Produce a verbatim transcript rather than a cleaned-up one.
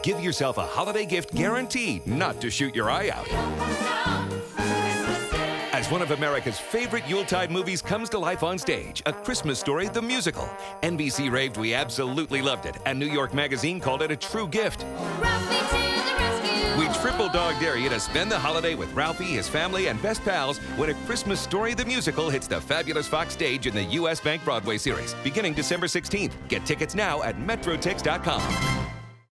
Give yourself a holiday gift guaranteed not to shoot your eye out. As one of America's favorite Yuletide movies comes to life on stage, A Christmas Story, the musical. N B C raved we absolutely loved it, and New York Magazine called it a true gift. Ralphie to the rescue. We triple dog dare you to spend the holiday with Ralphie, his family, and best pals when A Christmas Story, the musical hits the fabulous Fox stage in the U S Bank Broadway series, beginning December sixteenth. Get tickets now at metrotix dot com.